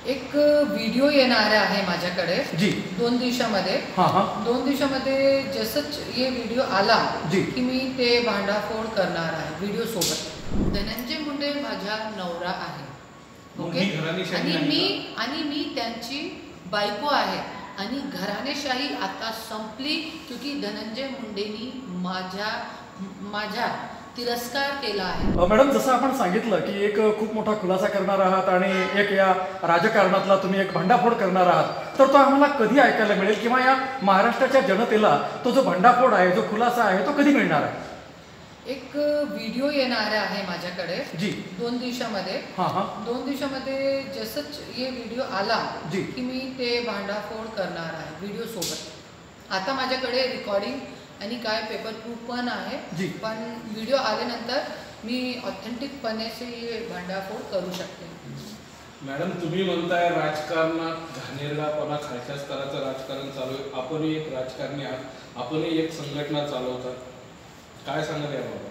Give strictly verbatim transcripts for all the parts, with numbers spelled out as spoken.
एक व्हिडिओ येणार आहे माझ्याकडे जी दोन दिवसामध्ये. हां हां दोन दिवसामध्ये जसंच हे व्हिडिओ आला जी की मी ते भांडाफोड करणार आहे व्हिडिओ सोबत. धनंजय मुंडे माझा नवरा आहे, ओके, आणि मी आणि मी त्यांची बायको आहे आणि घराणेशाही आता संपली क्योंकि धनंजय मुंडेनी माझ्या माझ्या तिरस्कार केला आहे. मॅडम, जसं आपण सांगितलं की एक खूप मोठा खुलासा करणार आहात आणि एक या राजकारणातला तुम्ही एक भांडाफोड करणार आहात, तर तो आम्हाला कधी ऐकायला मिळेल किंवा या महाराष्ट्राच्या जनतेला तो जो भांडाफोड आहे, जो खुलासा आहे, तो कधी मिळणार आहे? एक व्हिडिओ येणार आहे माझ्याकडे जी दोन दिवसामध्ये. हां हां दोन दिवसामध्ये जसंच हे व्हिडिओ आला जी की मी ते भांडाफोड करणार आहे व्हिडिओ सोबत. आता माझ्याकडे रेकॉर्डिंग आणि काय पेपर प्रूफ पण आहे, जी पण व्हिडिओ आल्यानंतर मी ऑथेंटिकपणे भांडाफोड करू शकते. मॅडम, तुम्ही म्हणताय राजकारणात घाणेरडापणा, खालच्या स्तराचं राजकारण चालू आहे. आपणही एक राजकारणी आहात, आपणही एक संघटना चालवतात. काय सांगाल याबाबत?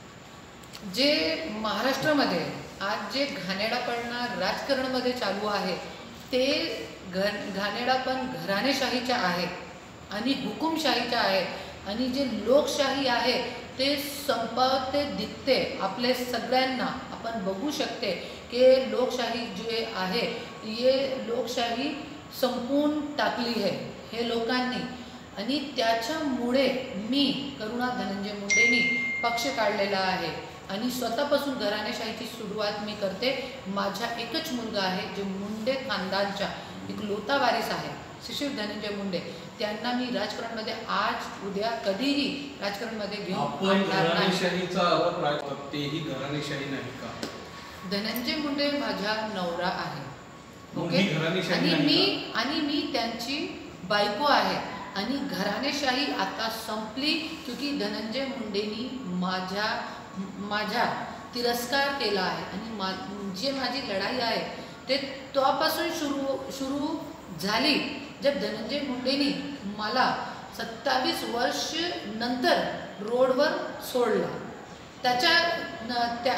जे महाराष्ट्रामध्ये आज जे घाणेरडापणा राजकारणामध्ये चालू आहे ते घ घाणेरडापण घराणेशाहीच्या आहे आणि हुकुमशाहीच्या आहे आणि जे लोकशाही आहे ते संपवते दिसते आपले सगळ्यांना. आपण बघू शकते की लोकशाही जे आहे हे लोकशाही संपवून टाकली आहे हे लोकांनी, आणि त्याच्यामुळे मी करुणा धनंजय मुंडेंनी पक्ष काढलेला आहे आणि स्वतःपासून घराणेशाहीची सुरुवात मी करते. माझा एकच मुलगा आहे जो मुंडे खानदानचा एक लोता वारीस आहे, शिशिर धनंजय मुंडे. त्यांना मी राजकारणामध्ये आज उद्या कधीही राजकारणामध्ये घेऊन आणणार नाही. तेही घराणेशाही नाही का? धनंजय मुंडे माझा नवरा आहे, ओके, ओके, आणि मी आणि मी त्यांची बायको आहे आणि घराणेशाही आता संपली क्योंकि धनंजय मुंडेनी माझ्या माझ्या तिरस्कार केला आहे आणि मा जे माझी लढाई आहे ते तेव्हापासून सुरू सुरू झाली जब धनंजय मुंडेनी मला सत्तावीस वर्ष नंतर रोडवर सोडला. त्याच्या त्या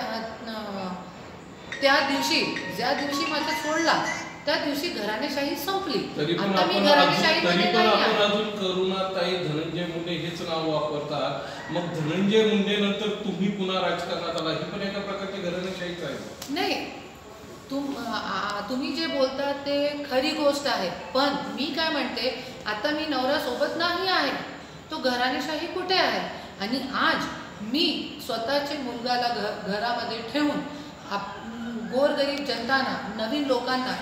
त्या दिवशी ज्या दिवशी मला सोडला त्या दिवशी घराणेशाही संपली. आता मी घराणेशाहीमध्ये नाही आहे. अजून करुणाताई धनंजय मुंडे हेच नाव वापरतात, मग धनंजय मुंडे नंतर तुम्ही पुन्हा राजकारणात आला, ही पण एका प्रकारची घराणेशाहीच आहे. नाही, तुम तुम्ही जे बोलता ते खरी गोष्ट आहे, पण मी काय म्हणते, आता मी नवरा सोबत नाही आहे, तो घराणेशाही कुठे आहे? आणि आज मी स्वतःचे मुलगाला घ घरामध्ये ठेवून आप गोरगरीब जनतांना, नवीन लोकांना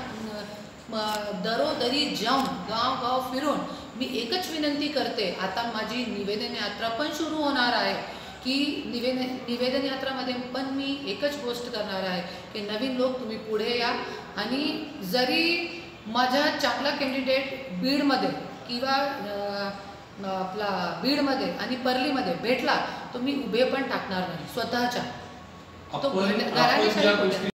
दरोदरी जाऊन गाव गाव फिरून मी एकच विनंती करते. आता माझी निवेदन यात्रा पण सुरू होणार आहे की निवेदन निवेदन यात्रामध्ये पण मी एकच गोष्ट करणार आहे की नवीन लोक तुम्ही पुढे या आणि जरी माझा चांगला कॅन्डिडेट बीडमध्ये किंवा आपला बीडमध्ये आणि परलीमध्ये भेटला तो मी उभे पण टाकणार नाही स्वतःच्या. आपण ज्या गोष्टी